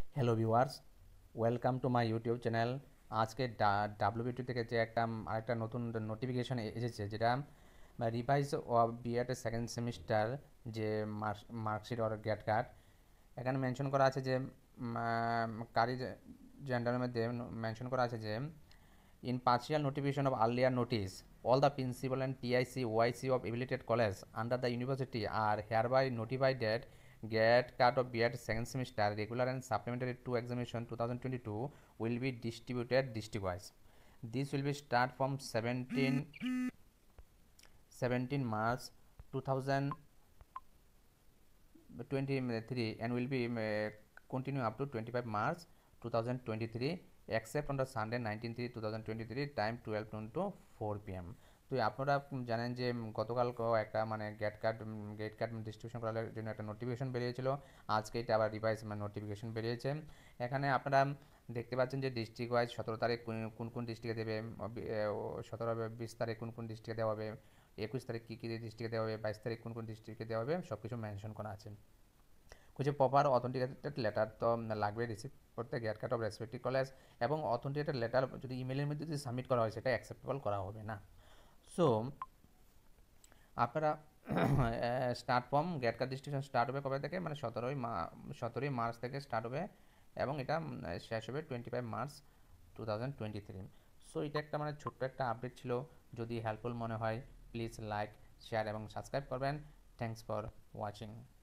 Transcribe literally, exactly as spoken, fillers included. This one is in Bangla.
Hello viewers, welcome to my YouTube channel. আজকে ডাব্লিউবিটি থেকে যে একটা আরেকটা নতুন নোটিফিকেশন এসেছে, যেটা revise of BEd second semester যে মার্কশিট অর গ্যাট কার্ড। এখানে মেনশন করা আছে যে কারি জেন্ডারের মধ্যে মেনশন করা আছে যে in partial notification of earlier notice, all the principal and T I C, O I C of affiliated college under the university are hereby notified that get card of B Ed second semester regular and supplementary two examination twenty twenty-two will be distributed district-wise. This will be start from seventeen March twenty twenty-three and will be uh, continue up to twenty-five March twenty twenty-three except on the Sunday nineteen three twenty twenty-three time twelve to four p m তো আপনারা জানেন যে গতকালকেও একটা মানে gate card gate card distribution করার জন্য একটা নোটিফিকেশন বেরিয়েছিল। আজকে এটা আবার রিভাইজ মানে নোটিফিকেশন বেরিয়েছে। এখানে আপনারা দেখতে পাচ্ছেন যে ডিস্ট্রিক্ট ওয়াইজ সতেরো তারিখ কোন কোন ডিস্ট্রিক্টে দেবে, সতেরো বিশ তারিখ কোন কোন ডিস্ট্রিক্টে দেওয়া হবে, একুশ তারিখ কী কী ডিস্ট্রিক্টে দেওয়া হবে, বাইশ তারিখ কোন কোন ডিস্ট্রিক্টে দেওয়া হবে, সব কিছু মেনশন করা আছে। কিছু প্রপার অথেন্টিকেটেড লেটার তো লাগবে রিসিভ করতে gate card of respective college, এবং অথেন্টিকেটেড লেটার যদি ইমেলের মধ্যে যদি সাবমিট করা হয় সেটা অ্যাকসেপ্টেবল করা হবে না। সো আপনারা start form gate card distribution start হবে কবে থেকে, মানে সতেরোই সতেরোই মার্চ থেকে স্টার্ট হবে এবং এটা শেষ হবে twenty five March two thousand twenty three. So এটা একটা মানে ছোট্ট একটা আপডেট ছিল। যদি হেল্পফুল মনে হয় প্লিজ লাইক, শেয়ার এবং সাবস্ক্রাইব করবেন। Thanks for watching.